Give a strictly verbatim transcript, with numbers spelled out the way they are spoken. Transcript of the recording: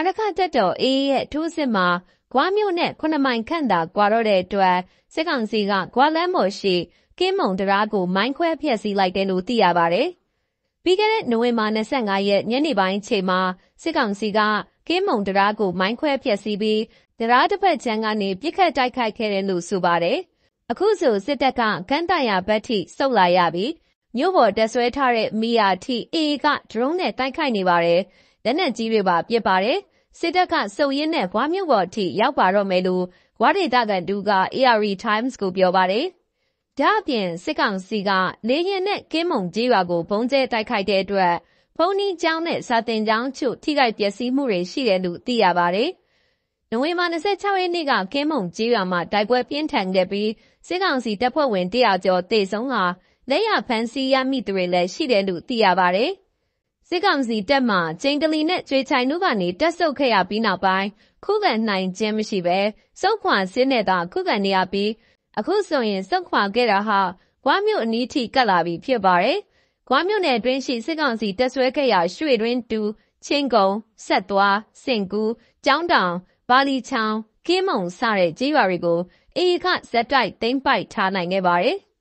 ရခတပ်တော်အေးရဲ့ထိုးစစ်မှာဂွမြို့နဲ့ခုနှစ်မိုင်ခန့်သာကွာတော့တဲ့အတွက်စစ်ကောင်စီကဂွလမ်းမော်ရှိကင်းမုံတရားကိုမိုင်းခွဲဖျက်ဆီးလိုက်တယ်လို့သိရပါတယ်။ပြီးခဲ့တဲ့နိုဝင်ဘာ၂၅ရက်ညနေပိုင်းချိန်မှာစစ်ကောင်စီကကင်းမုံတရားကိုမိုင်းခွဲဖျက်ဆီးပြီးတရားတစ်ဖက်ချမ်းကနေပြစ်ခတ်တိုက်ခိုက်ခဲ့တယ်လို့ဆိုပါတယ်။အခုဆိုစစ်တပ်ကကမ်းတရာဘက်ထိစုပ်လာရပြီးမြို့ပေါ်တက်ဆွဲထားတဲ့မီယာထိအေအေကဒရုန်းနဲ့တိုက်ခိုက်နေပါတယ်။လက်နက်ကြီးတွေပါပစ်ပါတယ်။စစ်တပ်ကစုပ်ရင်းနဲ့ဂွမြို့ပေါ်ထိရောက်ပါတော့မယ်လို့ဂွဒေသခံတူက အေအာရီ Times ကိုပြောပါတယ်။ဒါအပြင်စစ်ကောင်စီကလေရင်နဲ့ကင်းမုံကြီးရွာကိုဘုံကျဲတိုက်ခိုက်တဲ့အတွက်ဖုန်ကြီးကျောင်းနဲ့စာတင်ကျောင်းချို့ထိခိုက်ပျက်စီးမှုတွေရှိတယ်လို့သိရပါတယ်။နိုဝင်ဘာ၂၆ရက်နေ့ကကင်းမုံကြီးရွာမှာတိုက်ပွဲပြင်းထန်ခဲ့ပြီးစစ်ကောင်စီတပ်ဖွဲ့ဝင်တရာကျော်တေဆုံးကလက်ရဖမ်းဆီးရမိသူတွေလည်းရှိတယ်လို့သိရပါတယ်။စစ်ကောင်စီတပ်မှကျိန်တလီနဲ့ကျွေချိုင်တို့ကနေတက်ဆုတ်ခဲ့ရပြီးနောက်ပိုင်းခုခံနိုင်ခြင်းမရှိဘဲစုတ်ခွာစစ်နဲ့သာခုခံနေရပြီးအခုဆိုရင်စုတ်ခွာခဲ့တာဟာဂွမြို့အနီးထိကပ်လာပြီဖြစ်ပါတယ်။ဂွမြို့နယ်အတွင်းရှိစစ်ကောင်စီတပ်ဆွဲခဲ့ရရွှေတွင်းတူချင်းကုံဆက်သွားစင်ကူကျောင်းတောင်ဘာလီချောင်းကင်းမုံစတဲ့ကြေးရွာတွေကိုအေအေကဇက်တိုက်သိမ်းပိုက်ထားနိုင်ခဲ့ပါတယ်။